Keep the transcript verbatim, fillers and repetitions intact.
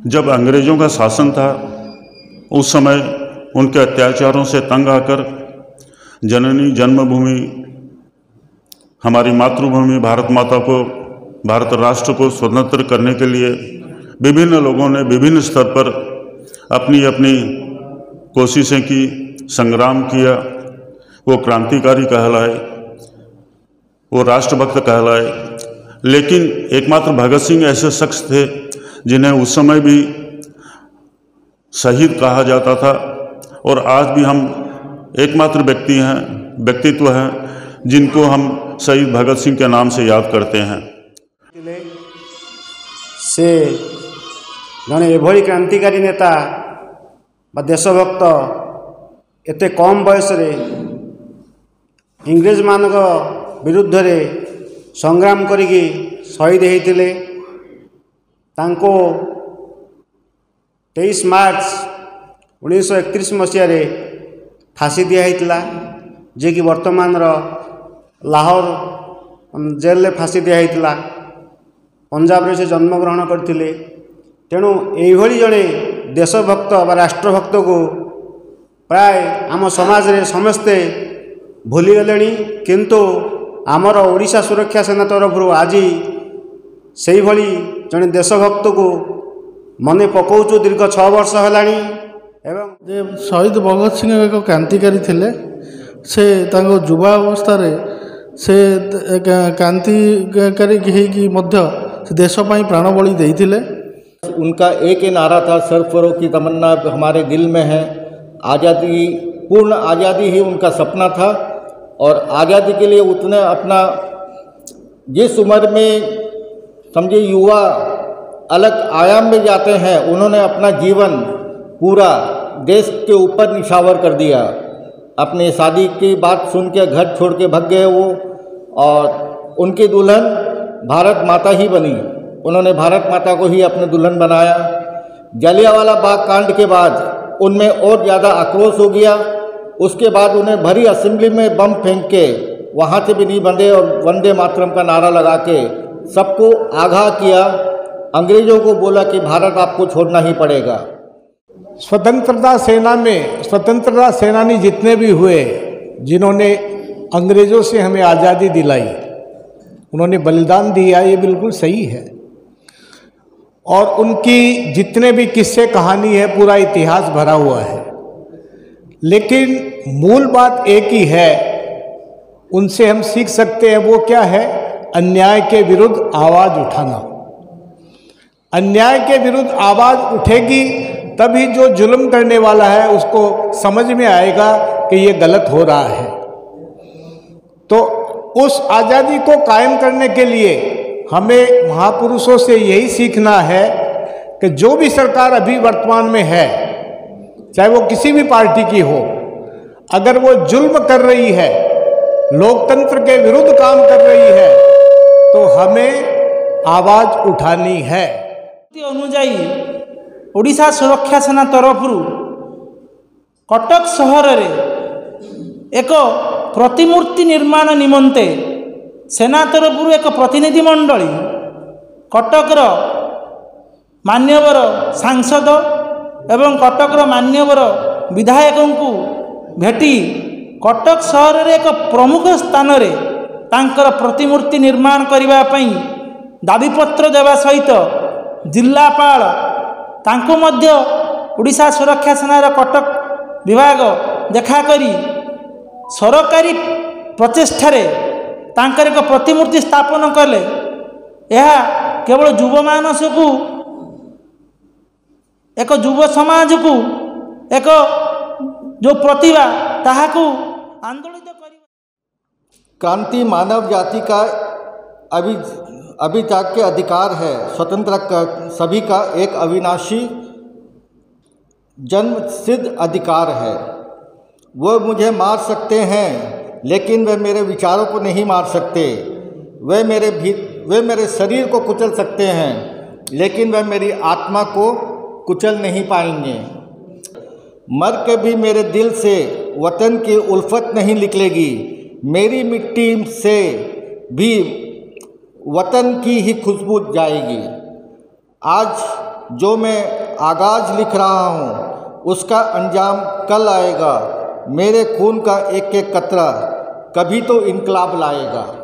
जब अंग्रेज़ों का शासन था उस समय उनके अत्याचारों से तंग आकर जननी जन्मभूमि हमारी मातृभूमि भारत माता को, भारत राष्ट्र को स्वतंत्र करने के लिए विभिन्न लोगों ने विभिन्न स्तर पर अपनी अपनी कोशिशें की, संग्राम किया। वो क्रांतिकारी कहलाए, वो राष्ट्रभक्त कहलाए, लेकिन एकमात्र भगत सिंह ऐसे शख्स थे जिन्हें उस समय भी शहीद कहा जाता था, और आज भी हम एकमात्र व्यक्ति हैं, व्यक्तित्व हैं जिनको हम शहीद भगत सिंह के नाम से याद करते हैं। से जड़े एभली क्रांतिकारी नेता बा देशभक्त एते कम बयस रे इंग्रेज मान विरुद्ध रे संग्राम करिकी शहीद होते। तांको तेईस मार्च उन्नीस सौ एकतीस मसीह फांसी दिया जे कि वर्तमान लाहौर जेल फांसी दिया। पंजाब रे से जन्मग्रहण करथिले। तेणु एभली जड़े देशभक्त बा राष्ट्रभक्त को प्राय आम समाज रे समस्ते भूली गले, किंतु आमर ओडिशा सुरक्षा सेना तरफ आज से भली जड़े देशभक्त को मने पकाउछु दीर्घ छह वर्ष है। एवं शहीद भगत सिंह एक क्रांतिकारी थिले। से तांको युवा अवस्था रे से क्रांतिकारी होइकी मध्य देश ପାଇଁ प्राण बलि देइथिले। उनका एक ही नारा था, सरफरों की तमन्ना हमारे दिल में है। आज़ादी, पूर्ण आज़ादी ही उनका सपना था, और आज़ादी के लिए उतने अपना जिस उम्र में समझे युवा अलग आयाम में जाते हैं, उन्होंने अपना जीवन पूरा देश के ऊपर निछावर कर दिया। अपने शादी की बात सुन के घर छोड़ के भाग गए वो, और उनकी दुल्हन भारत माता ही बनी। उन्होंने भारत माता को ही अपने दुल्हन बनाया। जलियांवाला बाग कांड के बाद उनमें और ज़्यादा आक्रोश हो गया। उसके बाद उन्हें भरी असेंबली में बम फेंक के वहाँ से भी नहीं बंधे, और वंदे मातरम का नारा लगा के सबको आगाह किया। अंग्रेज़ों को बोला कि भारत आपको छोड़ना ही पड़ेगा। स्वतंत्रता सेना में स्वतंत्रता सेनानी जितने भी हुए, जिन्होंने अंग्रेज़ों से हमें आज़ादी दिलाई, उन्होंने बलिदान दिया, ये बिल्कुल सही है। और उनकी जितने भी किस्से कहानी है, पूरा इतिहास भरा हुआ है। लेकिन मूल बात एक ही है, उनसे हम सीख सकते हैं। वो क्या है? अन्याय के विरुद्ध आवाज़ उठाना। अन्याय के विरुद्ध आवाज़ उठेगी तभी जो जुल्म करने वाला है उसको समझ में आएगा कि ये गलत हो रहा है। तो उस आज़ादी को कायम करने के लिए हमें महापुरुषों से यही सीखना है कि जो भी सरकार अभी वर्तमान में है, चाहे वो किसी भी पार्टी की हो, अगर वो जुल्म कर रही है, लोकतंत्र के विरुद्ध काम कर रही है, तो हमें आवाज़ उठानी है। अनुजाई ओडिशा सुरक्षा सेना तरफ कटक सहर रे एक प्रतिमूर्ति निर्माण निमंते सेना तरफ एक प्रतिनिधि मंडली कटकर मान्यवर सांसद एवं कटकर मान्यवर विधायकों को भेटी कटक सहर रे एक प्रमुख स्थान रे तांकर प्रतिमूर्ति निर्माण करबा पई दाबीपत्र देवा सहित जिलापाल तांको मध्य ओडिशा सुरक्षा सेनार कटक विभाग देखा करी सरकारी प्रचेष्टारे तांकर एक प्रतिमूर्ति स्थापन कले। यह केवल युव मानस को, एक युव समाज को, एक जो प्रतिभा ताहाकू आंदोलित कर। क्रांति मानव जाति का अभी अभी तक के अधिकार है। स्वतंत्र का सभी का एक अविनाशी जन्म सिद्ध अधिकार है। वो मुझे मार सकते हैं, लेकिन वे मेरे विचारों को नहीं मार सकते। वे मेरे भी वे मेरे शरीर को कुचल सकते हैं, लेकिन वे मेरी आत्मा को कुचल नहीं पाएंगे। मर के भी मेरे दिल से वतन की उल्फत नहीं निकलेगी। मेरी मिट्टी से भी वतन की ही खुशबू जाएगी। आज जो मैं आगाज़ लिख रहा हूँ उसका अंजाम कल आएगा। मेरे खून का एक एक कतरा कभी तो इनकलाब लाएगा।